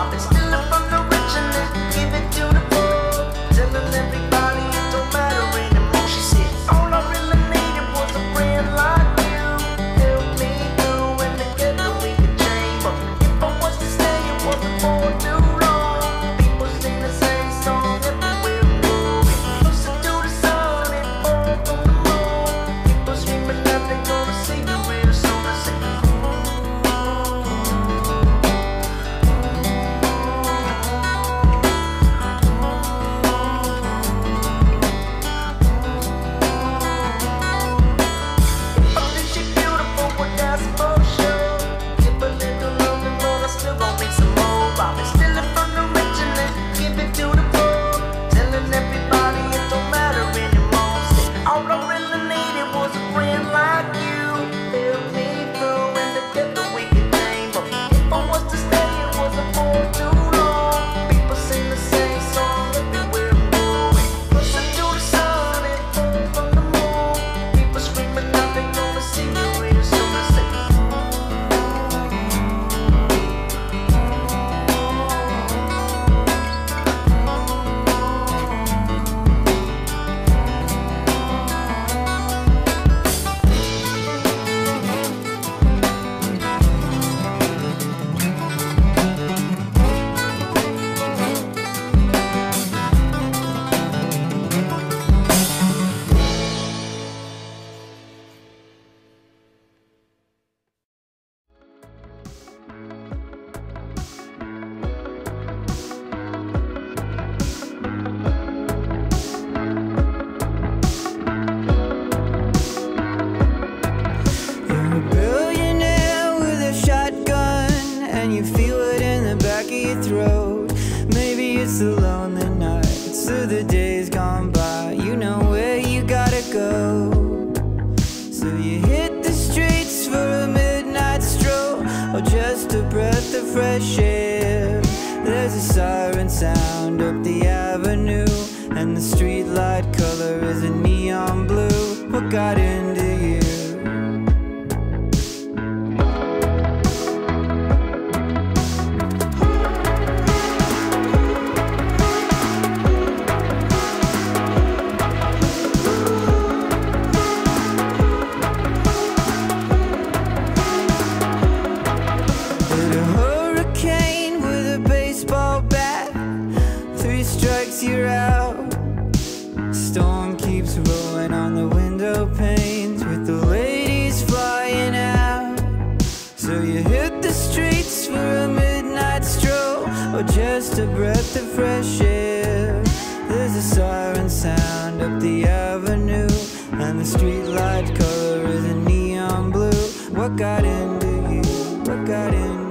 I've been stealing from the rich and then give it to the poor, telling everybody it don't matter anymore. She said, all I really needed was a friend like you, help me through and together we could change. But if I was to stay, it wasn't for too long. People sing the same song everywhere we go. Listen to the sun and fall from the moon. People screaming that they're gonna see me real soon. I said, the lonely nights of the days gone by. You know where you gotta go, so you hit the streets for a midnight stroll, or just a breath of fresh air. There's a siren sound up the avenue, and the streetlight color is a neon blue. What got into you? You're out. Storm keeps rolling on the window panes, with the ladies flying out. So you hit the streets for a midnight stroll, or just a breath of fresh air. There's a siren sound up the avenue, and the streetlight color is a neon blue. What got into you? What got into you?